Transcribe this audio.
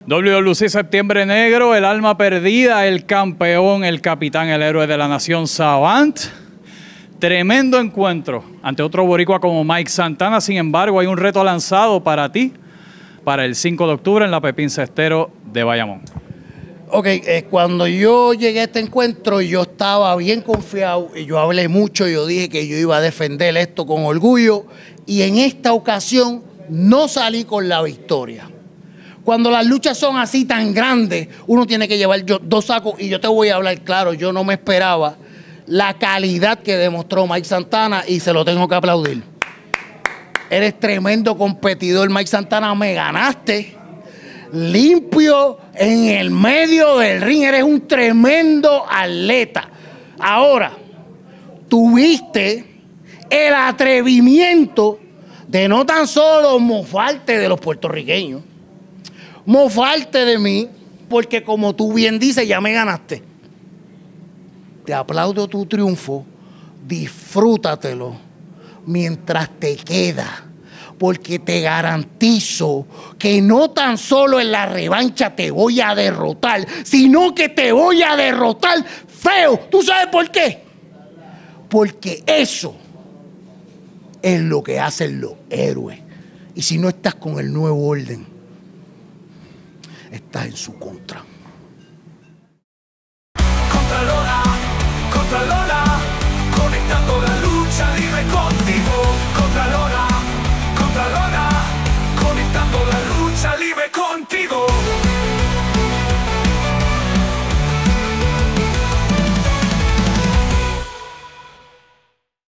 WWC Septiembre Negro, el alma perdida, el campeón, el capitán, el héroe de la nación, Savant. Tremendo encuentro ante otro boricua como Mike Santana. Sin embargo, hay un reto lanzado para ti para el 5 de octubre en la Pepín Cestero de Bayamón. Ok, cuando yo llegué a este encuentro, yo estaba bien confiado y yo hablé mucho. Yo dije que yo iba a defender esto con orgullo y en esta ocasión no salí con la victoria. Cuando las luchas son así tan grandes, uno tiene que llevar dos sacos y yo te voy a hablar claro, yo no me esperaba la calidad que demostró Mike Santana y se lo tengo que aplaudir. Eres tremendo competidor, Mike Santana, me ganaste limpio en el medio del ring, eres un tremendo atleta. Ahora, tuviste el atrevimiento de no tan solo mofarte de los puertorriqueños, mofarte de mí, porque como tú bien dices, ya me ganaste. Te aplaudo tu triunfo, disfrútatelo mientras te queda, porque te garantizo que no tan solo en la revancha te voy a derrotar, sino que te voy a derrotar feo. ¿Tú sabes por qué? Porque eso es lo que hacen los héroes. Y si no estás con el nuevo orden, estás en su contra.